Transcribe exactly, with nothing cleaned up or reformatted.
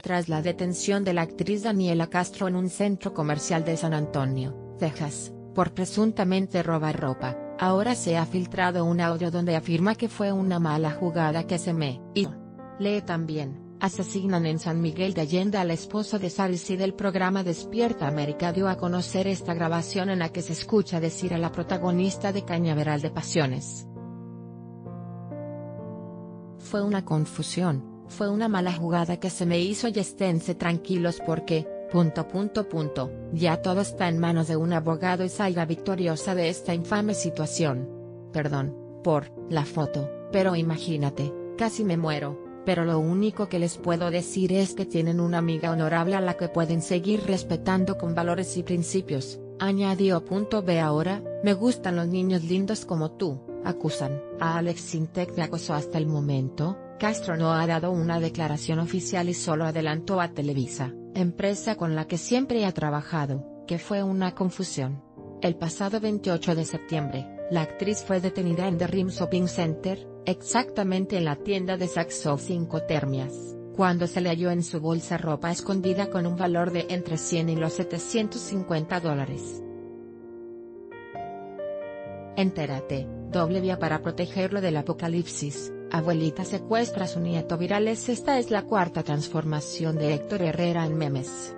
tras la detención de la actriz Daniela Castro en un centro comercial de San Antonio, Texas, por presuntamente robar ropa. Ahora se ha filtrado un audio donde afirma que fue una mala jugada que se me hizo. Lee también: asesinan en San Miguel de Allende a la esposa de Sarisi. Del programa Despierta América dio a conocer esta grabación en la que se escucha decir a la protagonista de Cañaveral de Pasiones: fue una confusión, fue una mala jugada que se me hizo y esténse tranquilos porque, punto punto punto, ya todo está en manos de un abogado y salga victoriosa de esta infame situación. Perdón, por, la foto, pero imagínate, casi me muero. Pero lo único que les puedo decir es que tienen una amiga honorable a la que pueden seguir respetando con valores y principios, añadió. Ve ahora, me gustan los niños lindos como tú, acusan a Alex Sintek de acoso. Hasta el momento, Castro no ha dado una declaración oficial y solo adelantó a Televisa, empresa con la que siempre ha trabajado, que fue una confusión. El pasado veintiocho de septiembre, la actriz fue detenida en The Rim Shopping Center, exactamente en la tienda de Saks Fifth Cinco Termias, cuando se le halló en su bolsa ropa escondida con un valor de entre cien y los setecientos cincuenta dólares. Entérate, doble vía para protegerlo del apocalipsis. Abuelita secuestra a su nieto virales. Esta es la cuarta transformación de Héctor Herrera en memes.